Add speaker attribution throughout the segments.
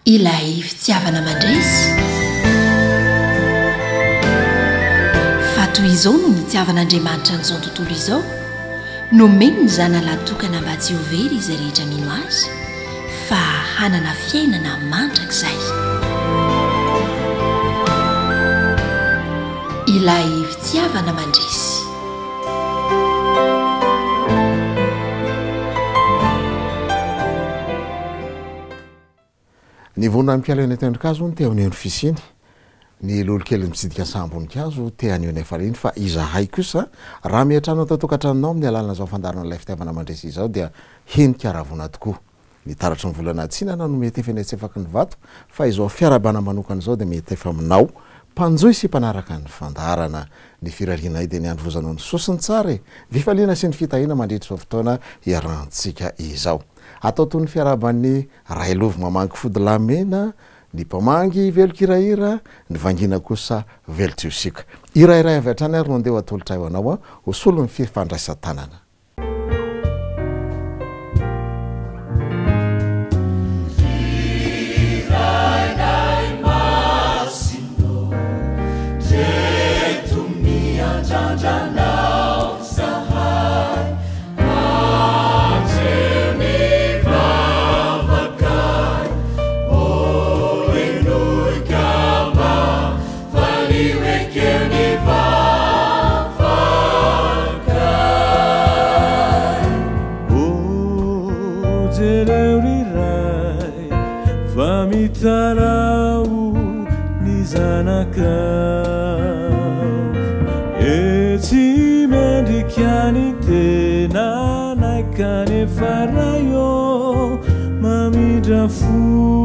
Speaker 1: ilay fitiavana mandresy fa toy izao no nitiavan'andriamanitra n'izao tontolo izao nomeny ny zanalahntokana mba tsy ho very izay rehetra mino azy fa hanana fiainana mandrakizay ilay fitiavana mandresy
Speaker 2: ny vonina mpiala eny tendrikazo ny teony eny fisiny ny lolokely mitsidika samboninkazo teany eny efariny fa izahay kosa raha miatrano tatokatranonao amin'ny alalana zao fandarana ilay fitiavana mandresy izao dia henikaravona tokoa ny taratry ny volana tsinana no mety efenetsefaky ny vato fa izao fiarabana manokana izao dia mety efa aminao mpanjoy sy mpanaraka ny fandarana ny firarianay dia ny androvozanao ny sosiny tsara vifaliana sy ny fitahina mandritra zao fotoana iarantsika izao atao toy ny fiaraban'ny railovy mamangy fodilamena ny mpamangy velokirahira ny vangina kosa velotsiosika irairay avy hatrany ary no andeha atolotra eo anao ho solo ny fifandraisan-tanana
Speaker 3: Tarau nizanaka eti medikiani tena naikane farayo mamidrafu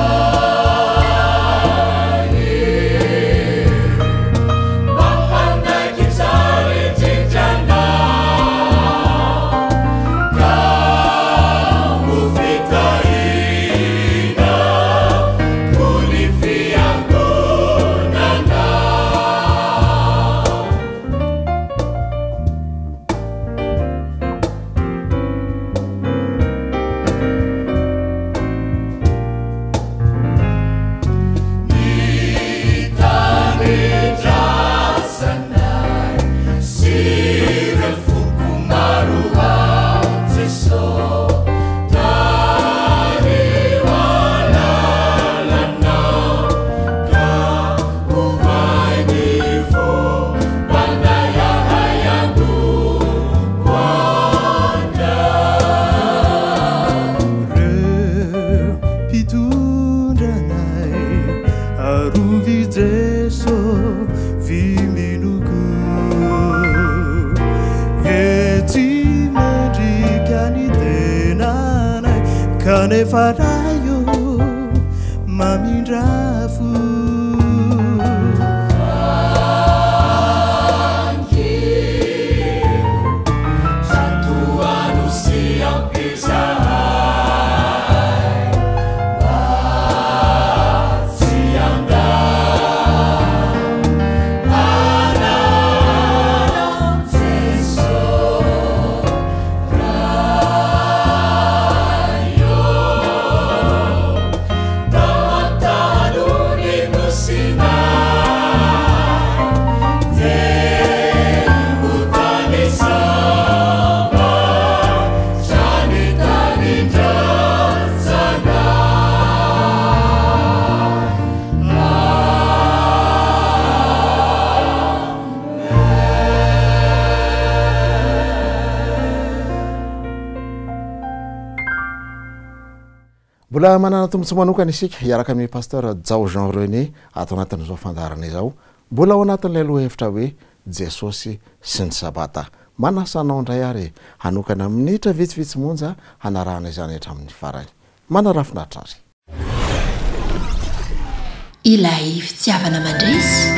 Speaker 4: Bahana
Speaker 3: farayo mamindrafo
Speaker 2: mbola manana tombontso manokana isika hiaraka amin'ny pasteur Jao Jean René ato anatin'izao fandarana izao mbola ao anatin'ilay lohahevitra hoe Jesosy sy ny sabata manasanao indray ary hanokana minitra vitsivitsy monja hanarahana izany hatramin'ny farany manarafinaritra ary
Speaker 1: ilay fitiavana mandresy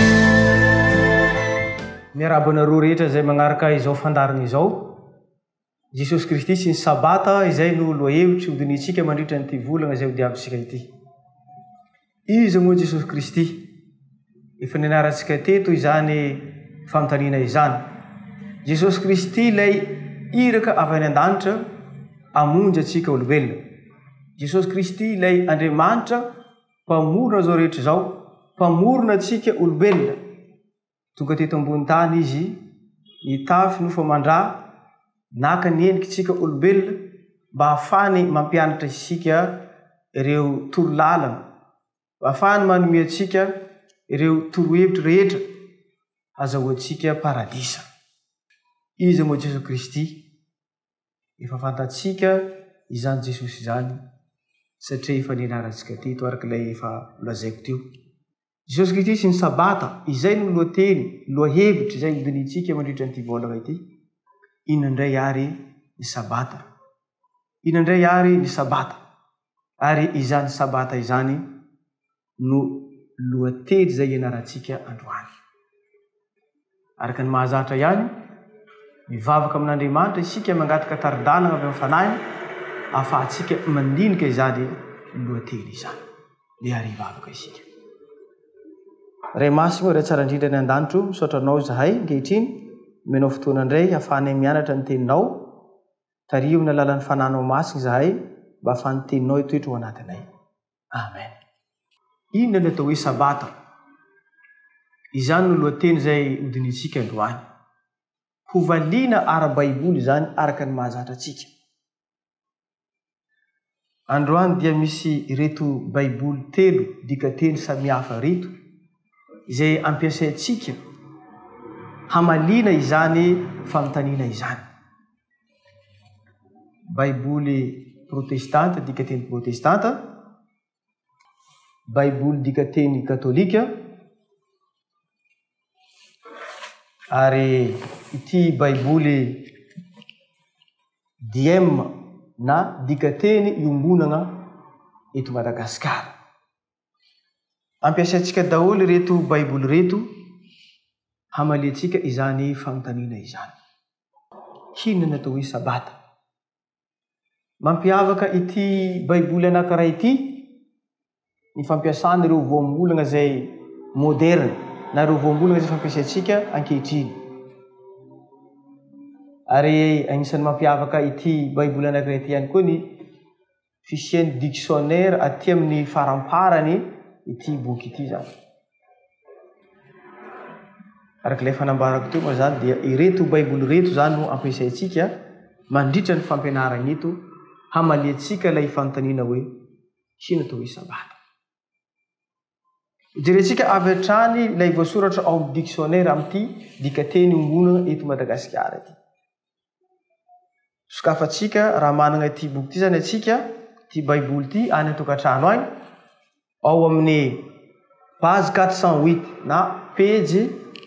Speaker 4: miarabana roa rehetra izay magnaraka izao fandarana izao Jesosy Kristy sy ny sabata izay no lohahevitra hodinitsika mandritra nyity volana izay hodiavintsika ity. Izy moa Jesosy Kristy efa nianarantsika teto izany fanontaniana izany. Jesosy Kristy ilay iraka avy any an-danitra amonjy antsika olombelona. Jesosy Kristy ilay Andriamanitra mpamorona zao rehetra zao, mpamorona antsika olombelona. Tonga teto ambony tany izy nitafy no famandrà naka ny endrikitsika olombelona mba hafany mampianatra isika ireo torolalana, mba hafany manome antsika ireo torohevitra rehetra azahoantsika paradisa. Izy moa Jesosy Kristy efa fantatsika izany Jesosy izany satria efa nianarantsika teto araka ilay efa lazaiko teo. Jesosy Kristy sy ny sabata izay no lohateny, lohahevitra izay hodinitsika mandritra nyity volana ity. Inandray ary ny sabata. Inandray ary ny sabata. Ary izany sabata izany no lohateny izay ianarantsika androany. Araka ny mahazatra ihany, mivavaka amin'Andriamanitra isika mangataka taridalana avy amin'ny fanahy, ahafahantsika mandinika izany lohateny izany. Le ary hivavaka isika. Ray masina ray tsara indrindra ny an-danitro, misaotranao zahay ankehitriny. Menao fotoana indray hafanay mianatra ny teninao, tario ny alalan'ny fananao masina zahay mba hafan'ny teninao itoetra ho anatinay. Amen. Inona ny atao hoe sabata? Izany no lohateny izay hodinitsika androany. Hovaliana ara-baiboly izany araka ny mahazatra antsika. Androany dia misy reto baiboly telo dikateny samihafa reto izay ampiasaintsika hamalina izany fanontaniana izany. Baiboly protestanta dikateny protestanta, baiboly dikateny katolika, ary ity baiboly diem na dikateny iombonana eto Madagasikara. Ampiasaintsika daholo reto baiboly reto hamaliantsika izany fanontaniana izany. Inona atao hoe sabata? Mampiavaka ity baiboly anankiray ity ny fampiasana ireo voambolana izay moderne na ireo voambolana izay fampiasaintsika ankehitriny. Ary anisan'ny mampiavaka ity baiboly anankiray ity ihany koa ny fisian'ny dictionnaire aty amin'ny faramparany ity boky ity zany. Araka ilay fanambarako teo moa zany dia ireto baiboly reto zany no ampiasaintsika mandritra ny fampianarana eto hamaliantsika ilay fanontaniana hoe inona atao hoe sabata. Jerentsika avy hatrany ilay voasoratra ao amin'ny dictionnaire amin'ity dikateny ombonana eto Madagasikara ity. Sokafantsika raha manana ity boky ity zany atsika, ity baiboly ity any an-tokantrano any, ao amin'ny page 408 na page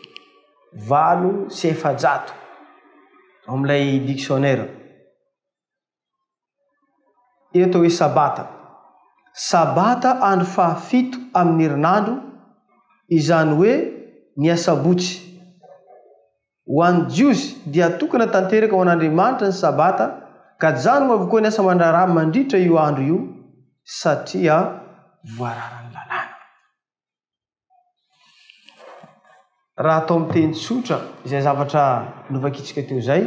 Speaker 4: 800 ao amin'ilay dictionnaire. eto hoe sabata. Sabata andro fahafito amin'ny herinandro, izany hoe ny asabotsy. Ho an'ny jiosy dia tokana tanteraka ho an'Andriamanitra ny sabata, ka janona avokoa ny asa mandrara mandritra io andro io, satria voararan'ny lalàna. Raha atao amin'ny teny tsotra izay zavatra novakitsika teo zay,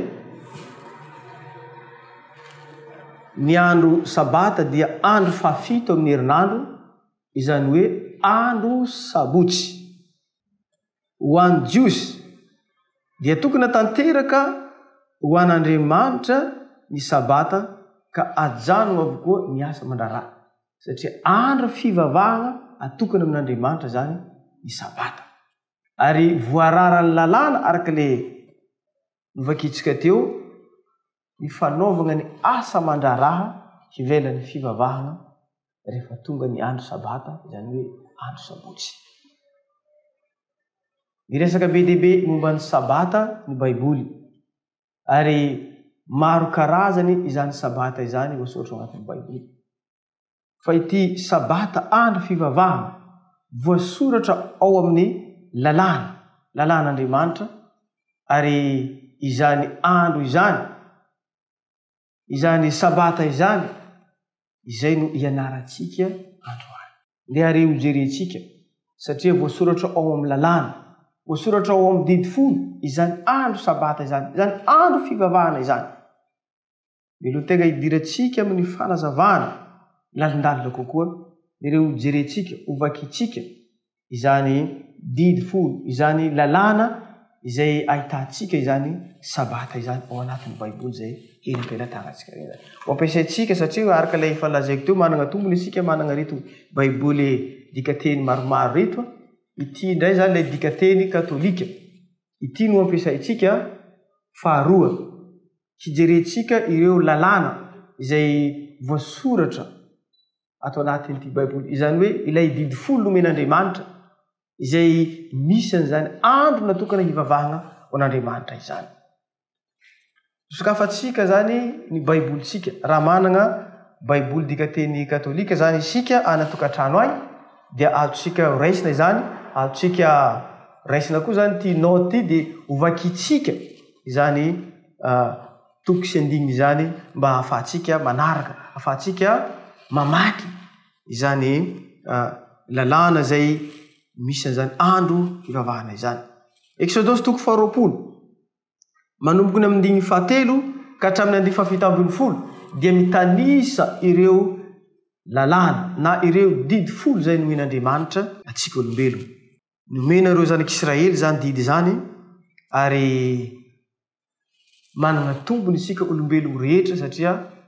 Speaker 4: ny andro sabata dia andro fahafito amin'ny herinandro, izany hoe andro sabotsy. Ho an'ny jiosy dia tokana tanteraka ho an'Andriamanitra ny sabata, ka ajanona avokoa ny asa mandrara, satria andro fivavahana atokana amin'Andriamanitra zany ny sabata. Ary voararan'ny lalàna araka le novakitsika teo, ny fanaovana ny asa mandraraha hivelan'ny fivavahana rehefa tonga ny andro sabata, izany hoe andro sabotsy. Miresaka be dehibe momba ny sabata ny baiboly, ary maro karazany izany sabata izany voasoratra anatin'ny baiboly. Fa ity sabata andro fivavahana voasoratra ao amin'ny lalàn'Andriamanitra, ary izany andro izany sabata izany, izay no ianarantsika androany. Ndeha ary hojerentsika, satria voasoratra ao amin'ny lalàna, voasoratra ao amin'ny didifolo izany andro sabata izany andro fivavahana izany. Melo tegna hidirantsika amin'ny fanazavana lalindalina kokoa, ireo hojerentsika, hovakitsika izany didifolo, izany lalàna izay ahitantsika izany sabata izany ao anatin'ny baiboly zay erim-pelatanatsika reny. Ampiasaitsika satria araka ilay efa lazaiko teo, manana tombony isika, manana reto baiboly dikateny maromaro reto. Ity indray zany ilay dikateny katolika, ity no ampiasaitsika. Faharoa, hijerentsika ireo lalàna izay voasoratra ato anatin'ity baiboly, izany hoe ilay didifolo nomen'Andriamanitra izay misy an'izany andro natokana hivavahana ho an'Andriamanitra izany. Sokafatsika zany ny baibolitsika, raha manana baiboly dikateny katolika zany isika anatokantrano any, dia azontsika raisina izany, azontsika raisina koa zany ty note ty, dia hovakitsika izany toko sy andininy izany, mba hahafahantsika manaraka, hahafahantsika mamaky izany lalàna zay misy an'izany andro hivavahana izany. Exodosy toko 20, manomboky ny amin'ny 17 ka hatramin'ny 170 dia mitanisa ireo lalàna na ireo didifolo zay nomen'Andriamanitra atsika olombelona. Nomena ireo zanak'Israely zany didy zany, ary manana tombony isika olombelona rehetra, satria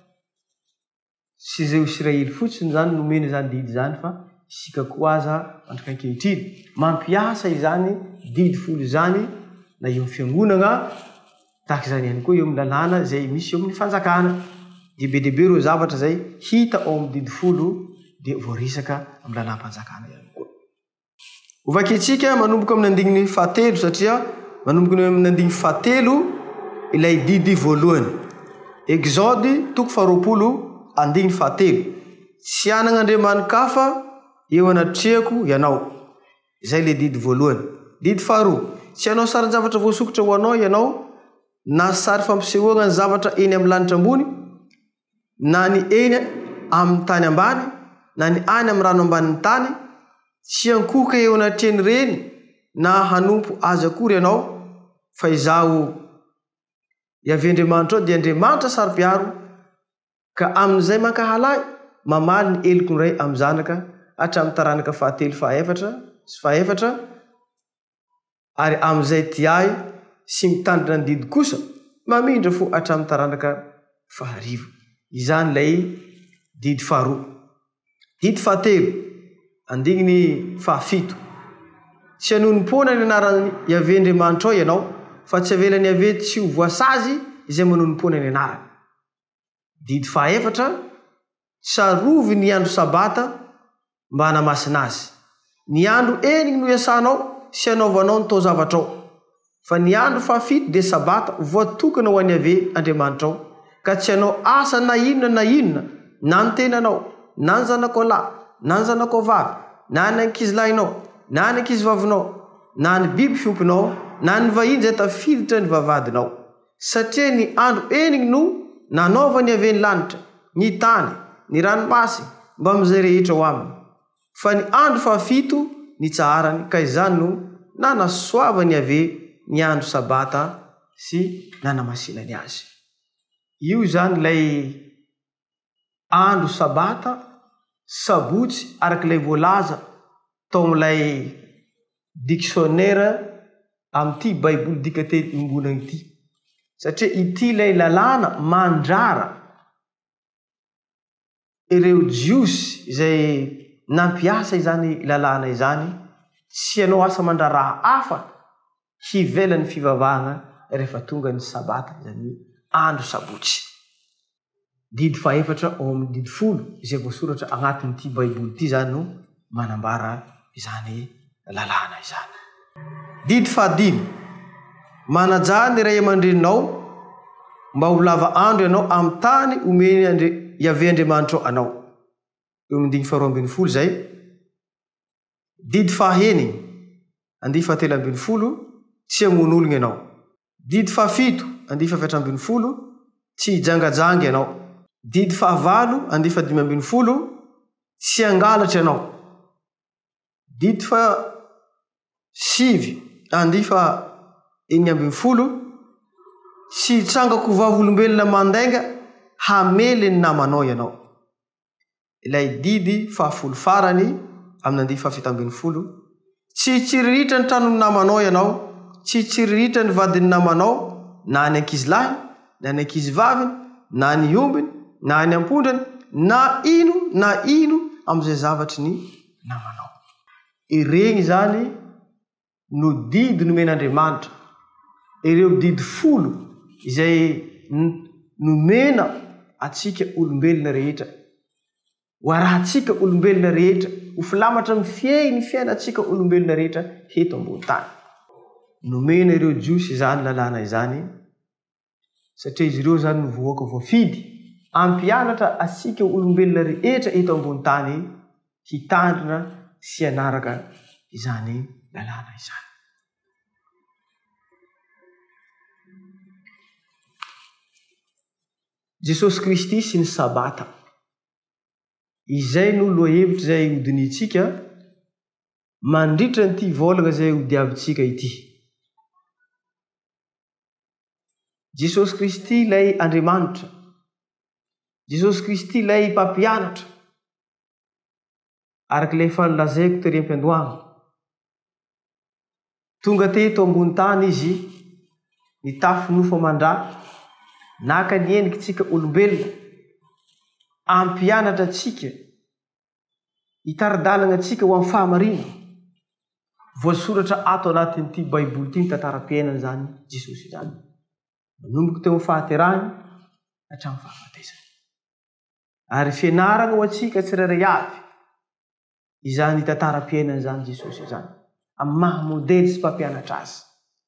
Speaker 4: sy izay Israely fotsiny zany nomena zany didy zany, fa isika koa aza andrikaikehitriny mampiasa izany didifolo izany, na eo amin'ny fiangonana tahaka izany ihany koa eo amin'ny lalàna zay misy eo amin'ny fanjakana. Dia be dehibe ireo zavatra zay hita ao amin'ny didifolo, dia voaresaka amin'ny lalàm-panjakana ihany koa. Hovakitsika manomboka amin'ny andininy 17, satria manomboka amin'ny andininy 17 ilay didy voalohany. Exode toko 20 andininy 17, tsy anagn'Andriamanikafa eo anatrehako ianao. Izay le didy voalohany. Didy faharoa, tsy anao sarin-javatra voasokotra ho anao ianao, na sary fampisehoana ny zavatra eny amin'ny lanitra ambony, na ny eny amin'ny tany ambany, na ny any amin'ny rano ambanin'ny tany, tsy ankoka eo anatreny reny, na hanompo azy akory ianao, fa izaho Andriamanitra dia Andriamanitra saro-piaro, ka amin'izay mankahalay mamaly ny eloko ny ray amin'ny zanaka hatramin'ny taranaka 7, 4 sy 4, ary amin'izay tiay sy mitandrina ny didy kosa mamindra fo hatramin'ny taranaka 5. Izany lay didy faharoa. Didy fahatelo andininy 7, tsy hanonim-pona ny anarany Yahvé Andriamanitra ao ianao, fa tsy havelany Yahvé tsy ho voasazy izay manonim-pona ny anarany. Didy 4, tsarovy ny andro sabata mba hanamasina azy. Ny andro eniny no iasanao sy anaovanao ny tao zavatra ao, fa ny andro 7 dia sabata voatokana ho an'ny Yahvé Andriamanitra ao, ka tsy hanao asa na inona
Speaker 5: na ny tenanao, na ny zanako lahy, na ny zanako vavy, na ny ankizilahinao, na ny ankizivavinao, na ny biby fiompinao, na ny vahiny zay tafiditra ny vavadinao. Satria ny andro eniny no nanaova ny aveny lanitra, ny tany, ny ranomasy, mba amizay rehetra ho aminy. Fa ny andro fafito ny tsaharany, ka izany no nanasoavany ave ny andro sabata sy nanamasinany azy. Io zany lay andro sabata, sabotsy arak'ilay voalaza tao amilay dictionnaire amty baiboly dikateny imbonany ity. Satria ity lay lalàna mandrara ireo jiosy izay nampiasa izany lalàna izany, tsy anao asa mandraraha hafa hivelany fivavahana rehefa tonga ny sabata, izany andro sabotsy. Didy faefatra ao amin'ny didy 10 izay voasoratra agnatin'ity baiboly ity zany no manambara izany lalàna izany. Didy 5, manaja ny ray aman-dreninao mba ho lava andro ianao amin'ny tany omeny iave Andriamanitra anao. Eo amin'ny 2 zay. Didy 9, 7, tsy hamon'ologna ianao. Didy 7, 7, tsy hijangajangy ianao. Didy 9, 15, tsy hangalatra ianao. Didy 7, 9, tsy hitsangako vavolombelona mandainga hamely ny namanao ianao. Ilay didy 10 farany amin'ny 7, tsy hitsiririritra ny tranony namanao ianao, tsy hitsiririritra ny vadiny namanao, na ny ankizilahy, na ny ankizivaviny, na ny ombiny, na ny ampondrany, na ino am'izay zavatry ny namanao. Ireny zany no didy nomen'Andriamanitra, ireo didy 10 izay nomena atsika olombelona rehetra, ho arahantsika olombelona rehetra, ho filamatra ny fiainatsika olombelona rehetra heto ambony tany. Nomena ireo jiosy izany lalàna izany, satria izy ireo zany novoaka voafidy ampianatra atsika olombelona rehetra eto ambony tany hitandrina sy anaraka izany lalàna izany. Jesosy Kristy sy ny sabata, izay no lohahevitra izay hodinitsika mandritra nyity volagna izay hodiavitsika ity. Jesosy Kristy lay Andriamanitra, Jesosy Kristy lay mpampianatra, arak'ilay fanolazaiko tery am-piandohana. Tonga teto ambony tany izy, nitafy nofo mandrà, naka ny endrikitsika olombelona, ampianatra atsika, hitaridalana atsika ho amin'ny fahamarina. Voasoratra ato anatin'ity baiboly ity ny tantaram-piainana zany Jesosy zany. Manomboka teo amin'ny fahaterahany hatramin'ny fahafatesany. Ary fianarana ho atsika tsirairay avy izany tantaram-piainana zany Jesosy zany, amin'ny maha modely sy mpampianatra azy.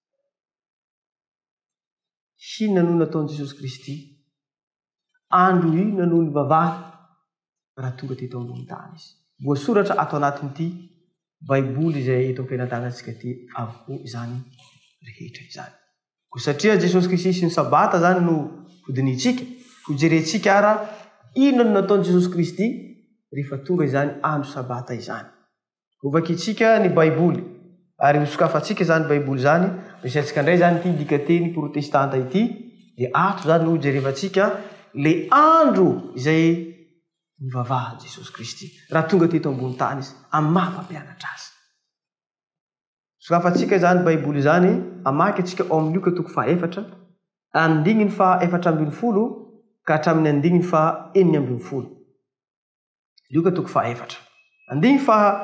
Speaker 5: Inona no nataon'i Jesosy Kristy? Andro ino no nivavahy raha tonga teto ambony tany izy. Voasoratra ato anatin'ity baiboly izay eto am-pianatanatsika ty avokoa izany rehetra izany. Ko satria Jesosy Kristy sy ny sabata zany no hodinitsika, hojerentsika ara inona no nataon'i Jesosy Kristy rehefa tonga izany andro sabata izany. Hovakitsika ny baiboly, ary hosokafatsika zany baiboly zany, misy atsika indray zany ity dikateny protestanta ity, dia ato zany no jerevantsika le andro izay nivavaha Jesosy Kristy raha tonga teto ambony tany izy amin'ny maha mpampianatra azy. Sokafatsika zany baiboly zany, amaky atsika ao amin'ny Luka 4, andininy 4:12 ka hatramin'ny andininy 4:40. Luka 4:4, andininy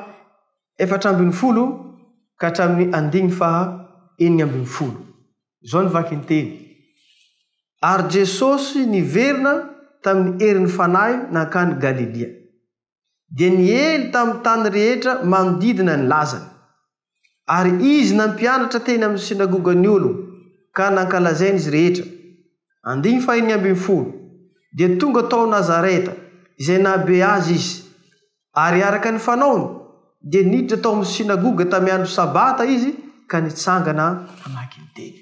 Speaker 5: 4:12 ka hatramin'ny andininy 4:40. Zao ny vaky ny teny. Ary Jesosy niverina tamin'ny herin'ny fanahy nankany Galilia, dia niely tamin'ny tany rehetra manodidina ny lazany. Ary izy nampianatra teny amin'ny sinagogany olona ka nankalazainy izy rehetra. Andininy 4:40, dia tonga tao Nazareta izay nabe azy izy ary araka ny fanaony dia niditra tao amin'ny sinagoga tamy andro sabata izy ka nitsangana hamaky ny teny.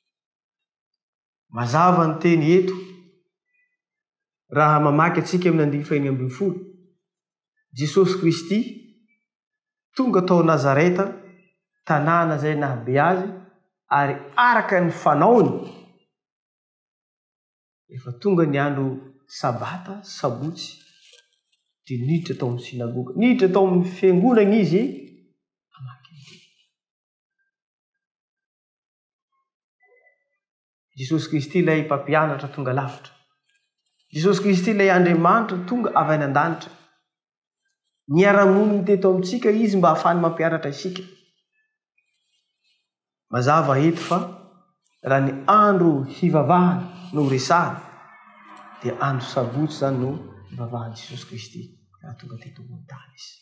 Speaker 5: Mazava ny teny eto raha mamaky atsika amin'ny andiny fahaenina ambin'ny folo. Jesosy Kristy tonga tao Nazareta, tanàna zay nabe azy, ary araka ny fanaony efa tonga ny andro sabata, sabotsy, dia niditra tao amin'ny sinagoga, niditra tao amin'ny fiangonana izy hamaky ny teny. Jesosy Kristy ilay mpampianatra tonga lavitra. Jesosy Kristy ilay Andriamanitra tonga avy any an-danitra. Niara-moniny teto amintsika izy mba hahafany mampianatra isika. Mazava eto fa raha ny andro hivavahana no resahana dia andro sabotsy zany no hivavahany Jesosy Kristy raha tonga teto ambony tany izy.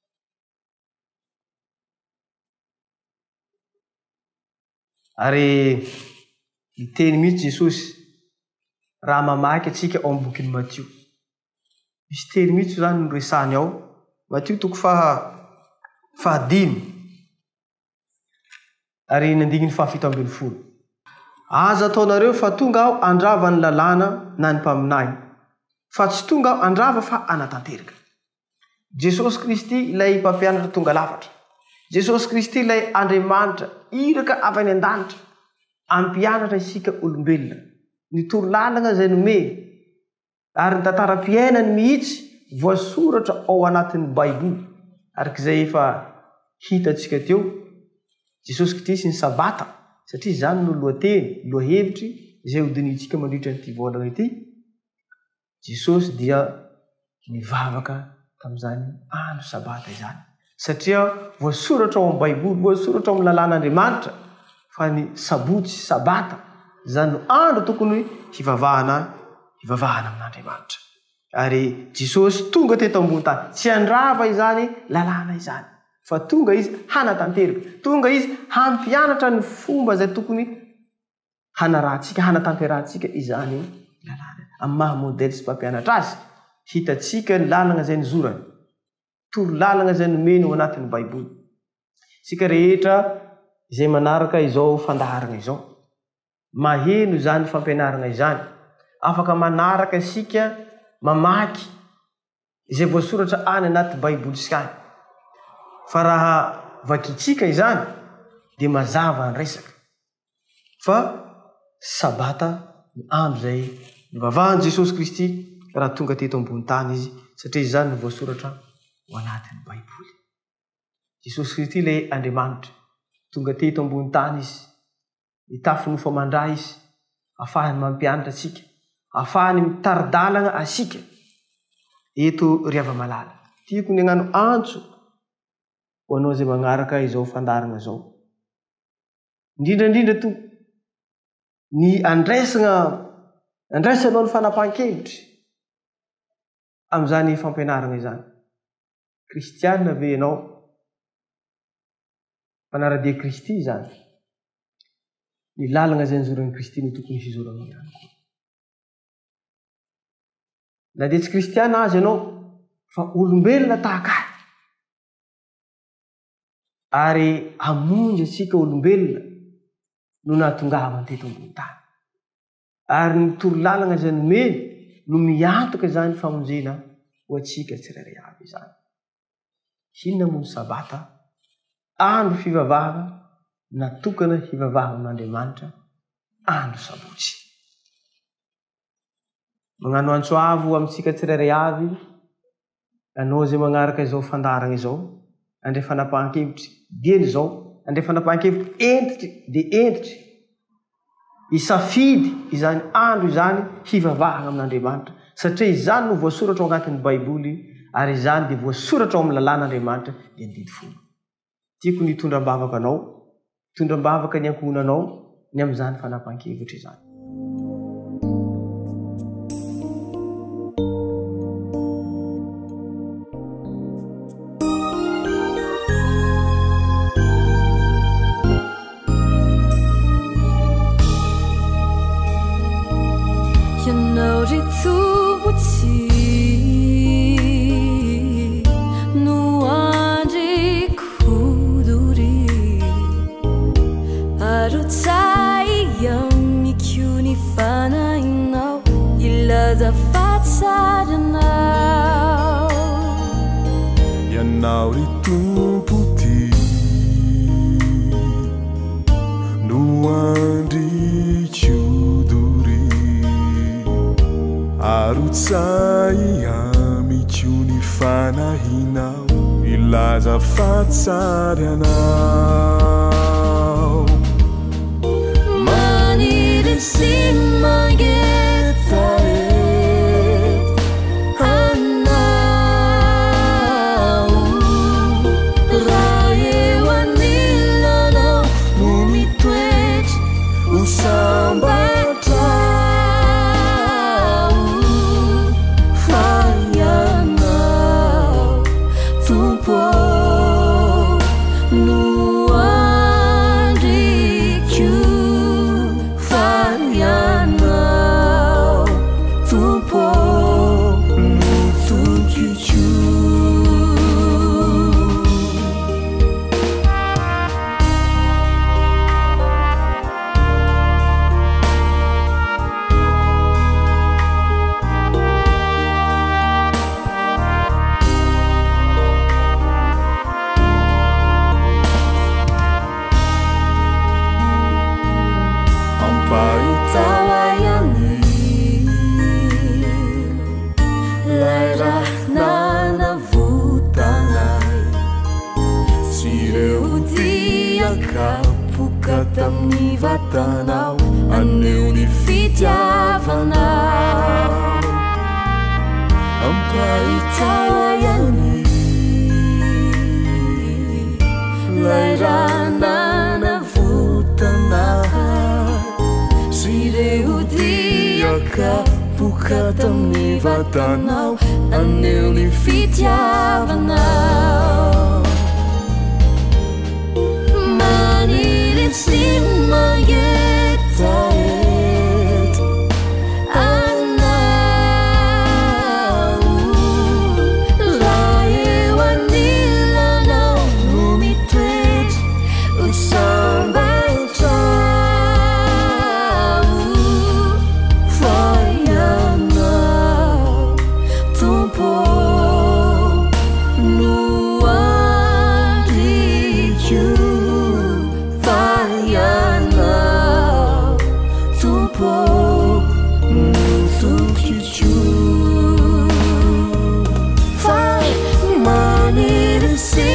Speaker 5: Ary miteny mihitsy Jesosy raha mamaky atsika ao amin'ny bokin'ny Matio. Misy teny mihitsy zany no resahany ao. Matio 5 ary nandiny 7. Aza ataonareo fa tonga aho andrava ny lalàna na ny mpaminay, fa tsy tonga aho andrava fa anatanteraka. Jesosy Kristy ilay mpampianatra tonga lafatra. Jesosy Kristy ilay Andriamanitra iraka avy any an-danitra ampianatra isika olombelona ny torolalana zay nome ary ny tantaram-piainany mihitsy voasoratra ao anatin'ny Baiboly. Arak'izay efa hitatsika teo, Jesosy Kristy sy ny sabata, satria zany no lohateny, lohahevitry izay hodinitsika mandritra nyity volana ity. Jesosy dia nivavaka tamin'izany andro sabata izany, satria voasoratra ao amin'ny Baiboly, voasoratra ao amin'ny lalàn'Andriamanitra fa ny sabotsy, sabata zany no andro tokony hivavahana amin'Andriamanitra. Ary Jesosy tonga teto ambony tany, tsy andrava izany lalàna izany, fa tonga izy hanatanteraka, tonga izy hampianatra ny fomba zay tokony hanarantsika, hanatanterantsika izany lalàna. Amin'ny maha modely sy mpampianatra azy, hitatsika ny lalana zay nizorany, toro lalana zay nomeny ao anatin'ny Baiboly. Sika rehetra izay manaraka izao fandaharana izao, maheno izany fampianarana izany, afaka manaraka sika mamaky izay voasoratra any anaty Baiboly sikany. Fa raha vakitsika izany dia mazava ny resaka fa sabata ny andro zay nivavahany Jesosy Kristy raha tonga teto ambony tany izy, satria izany no voasoratra ao anatin'ny Baiboly. Jesosy Kristy ilay Andriamanitra tonga teto ambony tany izy, nitafy nofo amandray izy, ahafahany mampianatra asika, ahafahany mitaridalana asika eto riava malala. Tiako ny agnano antso ho anao zay magnaraka izao fandarana zao, indrindrandrindra to ny andraisanao ny fanapahan-kevitry amin'izany fampianarana izany. Kristianina ve ianao? Fanaradia Kristy izany. Ny lalana zay nizoran'ny Kristy no tokony hizoranao ihany koa. Na dia tsy kristiana azy ianao, fa olombelona tahaka ahy. Ary hamonjy atsika olombelona no nahatongavany teto ambony tany. Ary ny torolalana zay nomeny no miantoka izany famonjena ho atsika tsirairay avy izany. Inona moa ny sabata? Andro fivavahana natokana hivavahana amin'Andriamanitra, andro sabotsy. Magnano antsoavo amintsika tsirairay avy, anao zay magnaraka izao fandarana izao, andray fanapahan-kevitry dieny izao, andray fanapahan-kevitry entitry dia entitry, isafidy izany andro izany hivavahana amin'Andriamanitra, satria izany no voasoratra ao anatin'ny Baiboly, ary izany dia voasoratra ao amin'ny lalàn'Andriamanitra dia ny didy folo. Tiako ny hitondram-bavaka anao, hitondram-bavaka ny ankohonanao ny amin'izany fanapahan-kevitra izany.
Speaker 6: Ianao ry tobotsy azafatsaranao
Speaker 3: ianao ry tompo ty no andrikiodory arotsay amikony fanahinao ilaza fatsary anao
Speaker 6: maniry sy mangetaret anao raha eo anilanao no mitoetry ho sambatrao fa ianao tompo no andrikio fa ianao tompo
Speaker 3: no tonkitio
Speaker 6: tawayani laira nanavutanay
Speaker 3: sireu
Speaker 6: dia kapuka tamin'ny vatanao aneo ny fitiavanao ampaitawayani laira nanavutanay sireu dia kapuka tamin'ny vatanao aneo ny fitiavanao maniry sy mangetaret anao raha eo anilanao no mitoetry ho sambatrao fa ianao tompo no andrikio fa ianao tompo no tonkitio fa maniry sy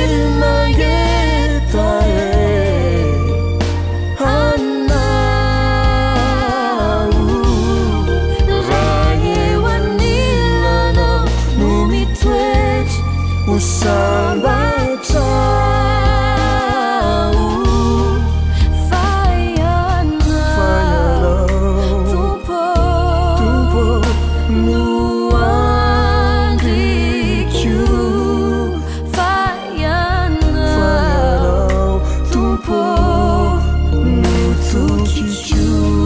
Speaker 6: mangetaret anao raha eo anilanao no mitoetry ho sambatrao fa ianao tompo no andrikio fa ianao tompo no tonkitio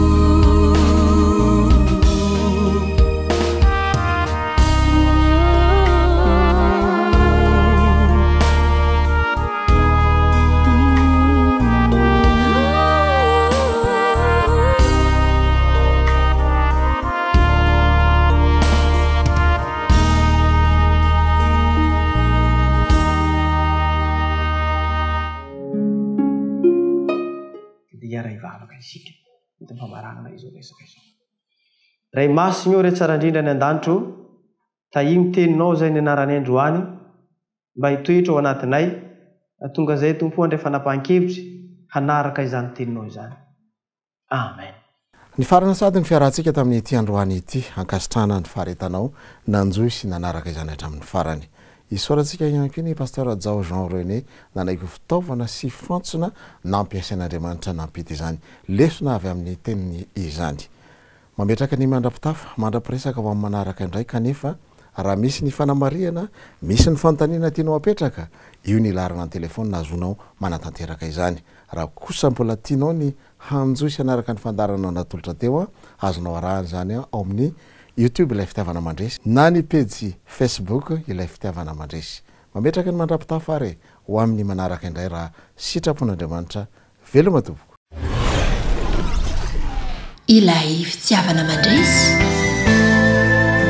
Speaker 5: dia ray vavaka isika mety mifamaranana izo resaka izo ray masiny io re tsara indrindra ny an-danitro tahiny teninao zay ny anarany androany mba hitoetra ao anatinay tonga zay tompo andray fanapahan-kevitry hanaraka izany teninao izany amen
Speaker 2: ny farana sady ny fiarahantsika tamin'nyity androany ity ankasitrana ny faharetanao nanjoy sy nanaraka izany hatramin'ny farany isorantsika ihany koa ny pasteur Jao Jean René nanaiko fitaovana sy fantsona nampiasain'Andriamanitra nampita izany lesona avy amin'ny teniny izany mametraka ny mandrapitafa mandrapiresaka ho amin'ny manaraka indray kanefa raha misy ny fanamariana misy ny fanontaniana tianao apetraka io ny larana ny telefona azonao manatanteraka izany raha kosa mbola tianao ny hanjoy sy anaraka ny fandarana natolotra teo azonao arahany zany ao amin'ny YouTube ilay fitiavana mandresy na ny page Facebook ilay fitiavana mandresy mametraka ny mandrapitafa are ho amin'ny manaraka indray raha sitrapon'Andriamanitra veloma tompoko
Speaker 1: ilay fitiavana mandresy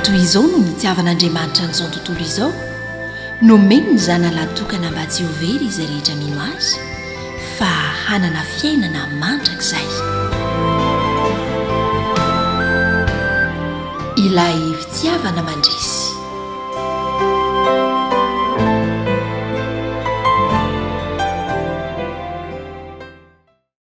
Speaker 1: toy izao no nitiavan'andriamanitra n'izao tontolo izao nomeny ny zanalahy tokana mba tsy ho very izay rehetra mino azy fa hanana fiainana mandrakizay. Ilay fitiavana mandre